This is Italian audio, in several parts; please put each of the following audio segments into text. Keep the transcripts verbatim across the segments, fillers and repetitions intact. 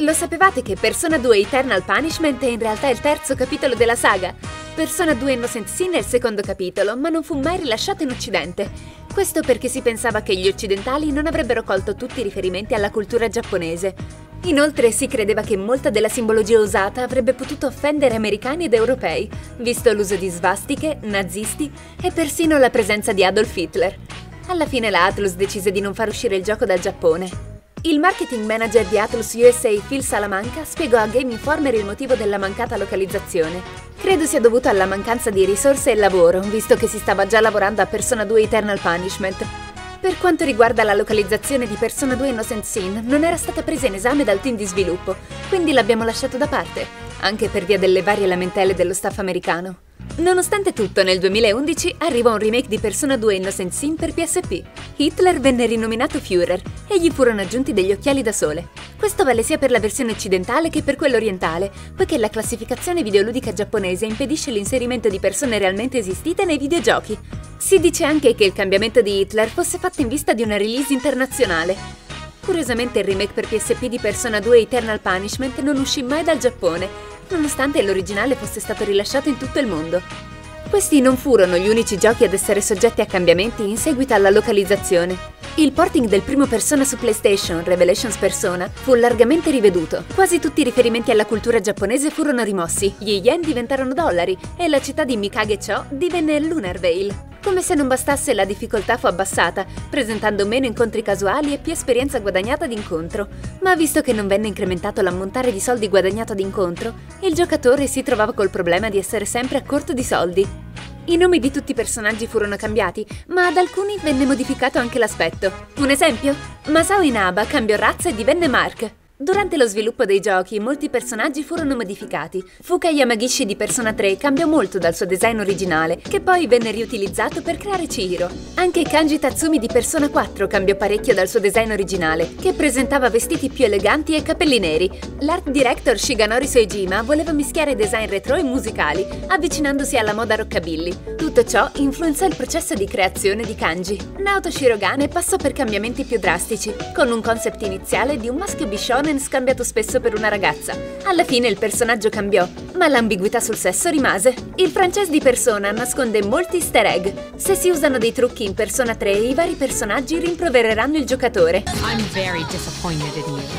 Lo sapevate che Persona due Eternal Punishment è in realtà il terzo capitolo della saga? Persona due Innocent Sin è il secondo capitolo, ma non fu mai rilasciato in Occidente. Questo perché si pensava che gli occidentali non avrebbero colto tutti i riferimenti alla cultura giapponese. Inoltre si credeva che molta della simbologia usata avrebbe potuto offendere americani ed europei, visto l'uso di svastiche, nazisti e persino la presenza di Adolf Hitler. Alla fine la Atlus decise di non far uscire il gioco dal Giappone. Il marketing manager di Atlus U S A, Phil Salamanca, spiegò a Game Informer il motivo della mancata localizzazione. Credo sia dovuto alla mancanza di risorse e lavoro, visto che si stava già lavorando a Persona due Eternal Punishment. Per quanto riguarda la localizzazione di Persona due Innocent Sin, non era stata presa in esame dal team di sviluppo, quindi l'abbiamo lasciato da parte, anche per via delle varie lamentele dello staff americano. Nonostante tutto, nel duemilaundici arrivò un remake di Persona due Innocent Sin per P S P. Hitler venne rinominato Führer e gli furono aggiunti degli occhiali da sole. Questo vale sia per la versione occidentale che per quella orientale, poiché la classificazione videoludica giapponese impedisce l'inserimento di persone realmente esistite nei videogiochi. Si dice anche che il cambiamento di Hitler fosse fatto in vista di una release internazionale. Curiosamente il remake per P S P di Persona due Eternal Punishment non uscì mai dal Giappone, nonostante l'originale fosse stato rilasciato in tutto il mondo. Questi non furono gli unici giochi ad essere soggetti a cambiamenti in seguito alla localizzazione. Il porting del primo Persona su PlayStation, Revelations Persona, fu largamente riveduto. Quasi tutti i riferimenti alla cultura giapponese furono rimossi, gli yen diventarono dollari e la città di Mikage-cho divenne Lunarvale. Come se non bastasse, la difficoltà fu abbassata, presentando meno incontri casuali e più esperienza guadagnata ad incontro. Ma visto che non venne incrementato l'ammontare di soldi guadagnato ad incontro, il giocatore si trovava col problema di essere sempre a corto di soldi. I nomi di tutti i personaggi furono cambiati, ma ad alcuni venne modificato anche l'aspetto. Un esempio? Masao Inaba cambiò razza e divenne Mark. Durante lo sviluppo dei giochi, molti personaggi furono modificati. Fuka Yamagishi di Persona tre cambiò molto dal suo design originale, che poi venne riutilizzato per creare Chihiro. Anche Kanji Tatsumi di Persona quattro cambiò parecchio dal suo design originale, che presentava vestiti più eleganti e capelli neri. L'art director Shigenori Soejima voleva mischiare design retro e musicali, avvicinandosi alla moda rockabilly. Tutto ciò influenzò il processo di creazione di Kanji. Naoto Shirogane passò per cambiamenti più drastici, con un concept iniziale di un maschio bishonen scambiato spesso per una ragazza. Alla fine il personaggio cambiò, ma l'ambiguità sul sesso rimase. Il franchise di Persona nasconde molti easter egg. Se si usano dei trucchi in Persona tre, i vari personaggi rimprovereranno il giocatore. I'm very disappointed in you.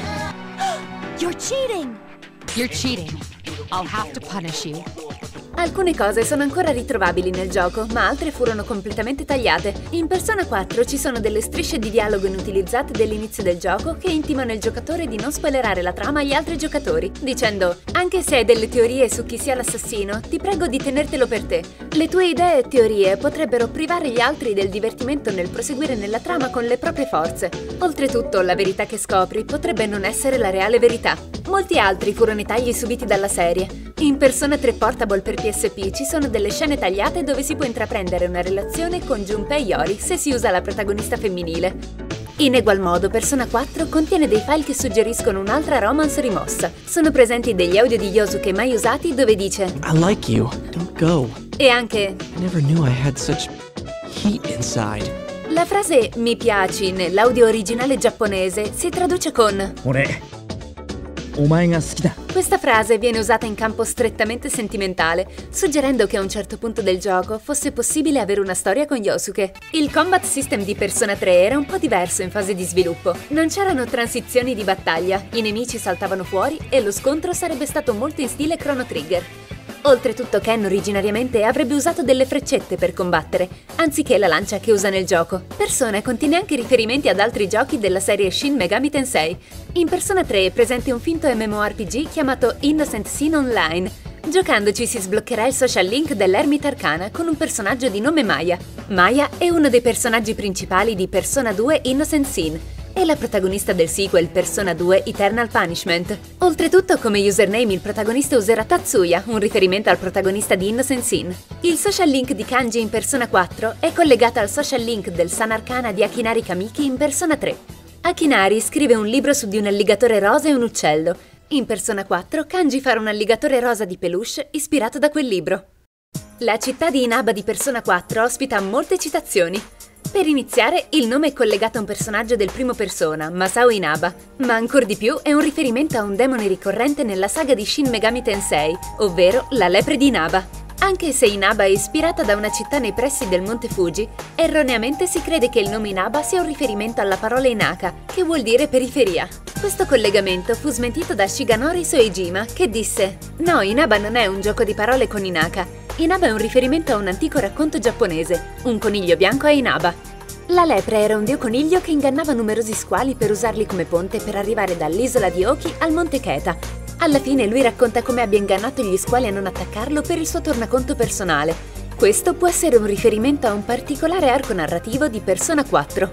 You're cheating! You're cheating. I'll have to punish you. Alcune cose sono ancora ritrovabili nel gioco, ma altre furono completamente tagliate. In Persona quattro ci sono delle strisce di dialogo inutilizzate dall'inizio del gioco che intimano il giocatore di non spoilerare la trama agli altri giocatori, dicendo: anche se hai delle teorie su chi sia l'assassino, ti prego di tenertelo per te. Le tue idee e teorie potrebbero privare gli altri del divertimento nel proseguire nella trama con le proprie forze. Oltretutto, la verità che scopri potrebbe non essere la reale verità. Molti altri furono i tagli subiti dalla serie. In Persona tre Portable per P S P ci sono delle scene tagliate dove si può intraprendere una relazione con Junpei Iori se si usa la protagonista femminile. In egual modo, Persona quattro contiene dei file che suggeriscono un'altra romance rimossa. Sono presenti degli audio di Yosuke mai usati dove dice I like you, don't go. E anche I never knew I had such heat inside. La frase mi piaci nell'audio originale giapponese si traduce con Ore. Omae ga suki da. Questa frase viene usata in campo strettamente sentimentale, suggerendo che a un certo punto del gioco fosse possibile avere una storia con Yosuke. Il combat system di Persona tre era un po' diverso in fase di sviluppo. Non c'erano transizioni di battaglia, i nemici saltavano fuori e lo scontro sarebbe stato molto in stile Chrono Trigger. Oltretutto Ken originariamente avrebbe usato delle freccette per combattere, anziché la lancia che usa nel gioco. Persona contiene anche riferimenti ad altri giochi della serie Shin Megami Tensei. In Persona tre è presente un finto MMORPG chiamato Innocent Sin Online. Giocandoci si sbloccherà il social link dell'Ermita Arcana con un personaggio di nome Maya. Maya è uno dei personaggi principali di Persona due Innocent Sin. È la protagonista del sequel Persona due Eternal Punishment. Oltretutto, come username il protagonista userà Tatsuya, un riferimento al protagonista di Innocent Sin. Il social link di Kanji in Persona quattro è collegato al social link del Sun Arcana di Akinari Kamiki in Persona tre. Akinari scrive un libro su di un alligatore rosa e un uccello. In Persona quattro, Kanji farà un alligatore rosa di peluche ispirato da quel libro. La città di Inaba di Persona quattro ospita molte citazioni. Per iniziare, il nome è collegato a un personaggio del primo persona, Masao Inaba, ma ancor di più è un riferimento a un demone ricorrente nella saga di Shin Megami Tensei, ovvero la lepre di Inaba. Anche se Inaba è ispirata da una città nei pressi del Monte Fuji, erroneamente si crede che il nome Inaba sia un riferimento alla parola Inaka, che vuol dire periferia. Questo collegamento fu smentito da Shigenori Soejima, che disse: "No, Inaba non è un gioco di parole con Inaka. Inaba è un riferimento a un antico racconto giapponese, un coniglio bianco a Inaba". La lepre era un dio coniglio che ingannava numerosi squali per usarli come ponte per arrivare dall'isola di Oki al Monte Keta. Alla fine lui racconta come abbia ingannato gli squali a non attaccarlo per il suo tornaconto personale. Questo può essere un riferimento a un particolare arco narrativo di Persona quattro.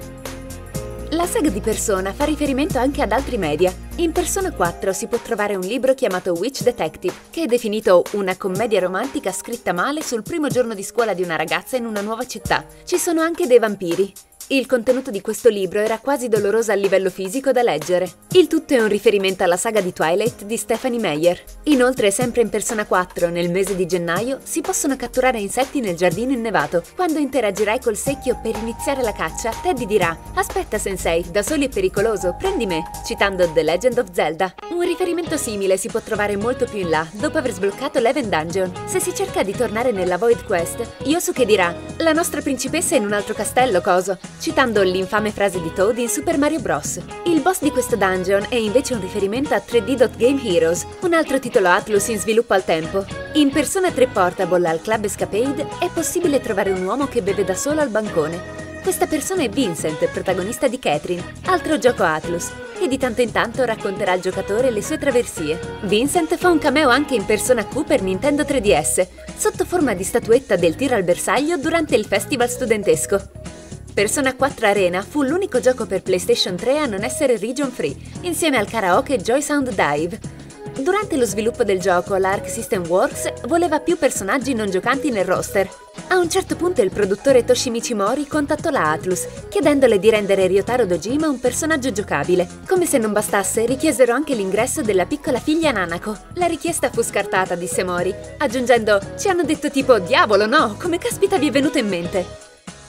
La saga di Persona fa riferimento anche ad altri media. In Persona quattro si può trovare un libro chiamato Witch Detective, che è definito una commedia romantica scritta male sul primo giorno di scuola di una ragazza in una nuova città. Ci sono anche dei vampiri. Il contenuto di questo libro era quasi doloroso a livello fisico da leggere. Il tutto è un riferimento alla saga di Twilight di Stephenie Meyer. Inoltre, sempre in Persona quattro, nel mese di gennaio, si possono catturare insetti nel giardino innevato. Quando interagirai col secchio per iniziare la caccia, Teddy dirà: "Aspetta sensei, da soli è pericoloso, prendi me", citando The Legend of Zelda. Un riferimento simile si può trovare molto più in là, dopo aver sbloccato l'Heaven Dungeon. Se si cerca di tornare nella Void Quest, Yosuke dirà: "La nostra principessa è in un altro castello, coso", citando l'infame frase di Toad in Super Mario Bros. Il boss di questo dungeon è invece un riferimento a tre D Game Heroes, un altro titolo Atlus in sviluppo al tempo. In Persona tre Portable al Club Escapade è possibile trovare un uomo che beve da solo al bancone. Questa persona è Vincent, protagonista di Catherine, altro gioco Atlus, e di tanto in tanto racconterà al giocatore le sue traversie. Vincent fa un cameo anche in Persona Q per Nintendo tre D S, sotto forma di statuetta del tir al bersaglio durante il festival studentesco. Persona quattro Arena fu l'unico gioco per PlayStation tre a non essere region free, insieme al karaoke Joy Sound Dive. Durante lo sviluppo del gioco, la Arc System Works voleva più personaggi non giocanti nel roster. A un certo punto il produttore Toshimichi Mori contattò la Atlus, chiedendole di rendere Ryotaro Dojima un personaggio giocabile. Come se non bastasse, richiesero anche l'ingresso della piccola figlia Nanako. La richiesta fu scartata, disse Mori, aggiungendo: "Ci hanno detto tipo, diavolo no, come caspita vi è venuto in mente?".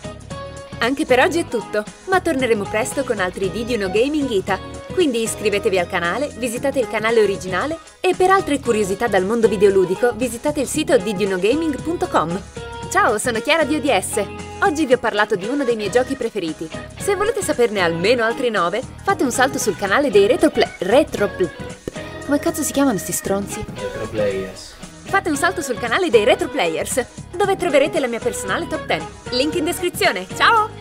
Anche per oggi è tutto, ma torneremo presto con altri D di Uno Gaming Ita, quindi iscrivetevi al canale, visitate il canale originale e per altre curiosità dal mondo videoludico visitate il sito d di uno gaming punto com. Ciao, sono Chiara di O D S. Oggi vi ho parlato di uno dei miei giochi preferiti. Se volete saperne almeno altri nove, fate un salto sul canale dei Retroplay... Retropl... Come cazzo si chiamano sti stronzi? Retroplayers. Fate un salto sul canale dei Retro Players, dove troverete la mia personale top dieci. Link in descrizione. Ciao!